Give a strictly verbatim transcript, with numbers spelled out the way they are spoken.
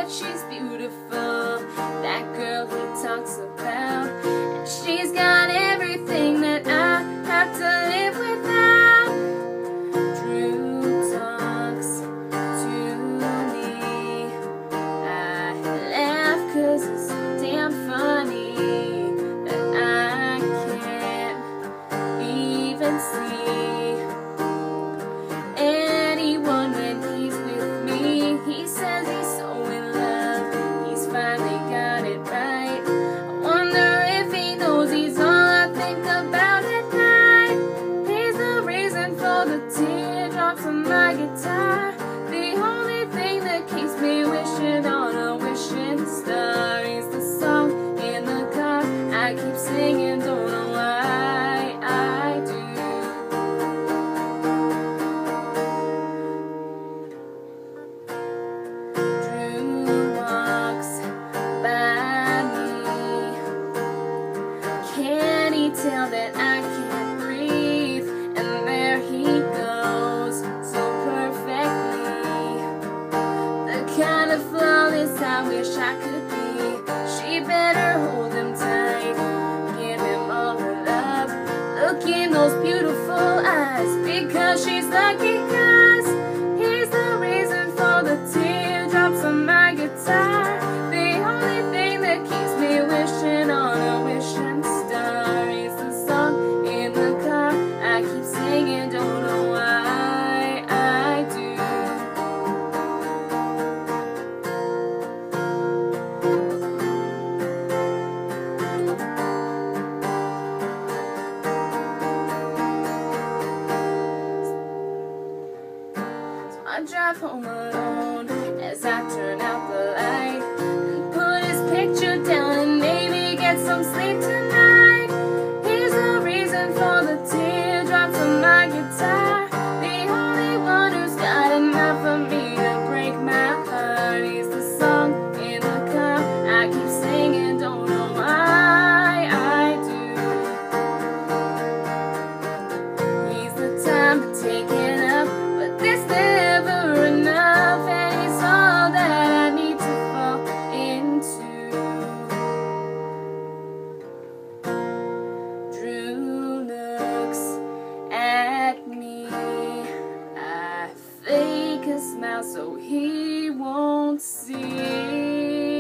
that she's beautiful, that girl he talks about, and she's got everything that I have to live without. Drew talks to me, I laugh 'cause it's so damn funny that I can't even see anyone when he's with me. He says he's so in love, he's finally got it right. I wonder if he knows he's all I think about at night. He's the reason for the teardrops on my guitar, the only thing that keeps me wishing on a wishing star. He's the song in the car I keep singing, don't know why I do. Can he tell that I can't breathe? And there he goes, so perfectly, the kind of flawless I wish I could be. She better hold him tight, give him all her love. Look in those beautiful eyes, because she's lucky, 'cause he's the reason for the teardrops on my guitar, the only thing that keeps me wishing on a wishing star. He's the song in the car I keep singing, don't know why I do. So I drive home alone as I turn out the light and put his picture down and maybe get some sleep tonight. He's the reason for the teardrops on my guitar, the only one who's got enough for me to break my heart. He's the song in the car I keep singing, don't know why I do. He's the time to take it up, but there's never enough, and he's all that I need to fall into. Drew looks at me, I fake a smile so he won't see.